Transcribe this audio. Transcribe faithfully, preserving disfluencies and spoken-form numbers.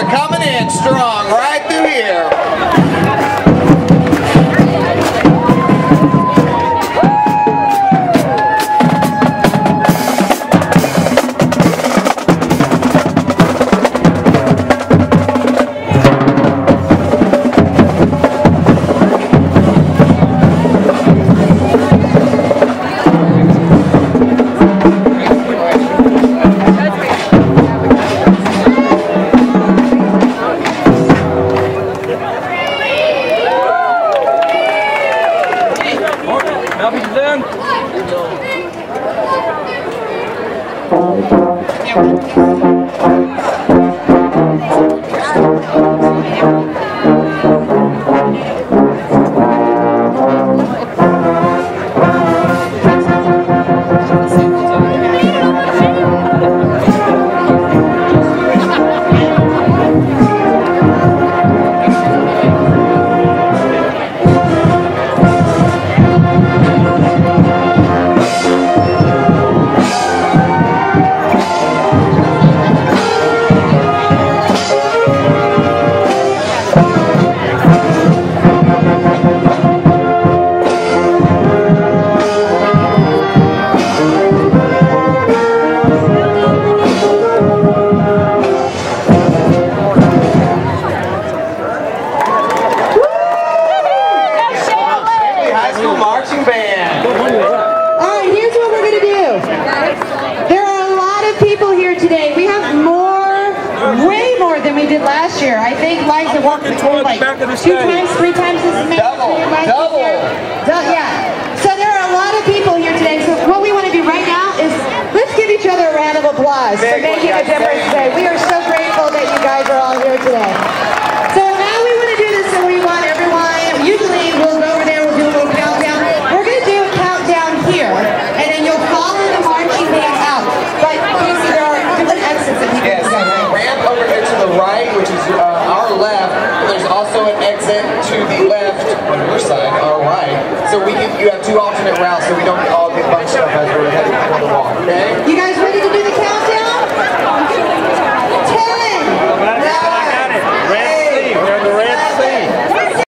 coming in strong right through here. Last year, I think Liza walked the tour like two times, three times as many. Double, double. Yeah. So there are a lot of people here today. So what we want to do right now is let's give each other a round of applause for making a difference today. We are so grateful that you guys are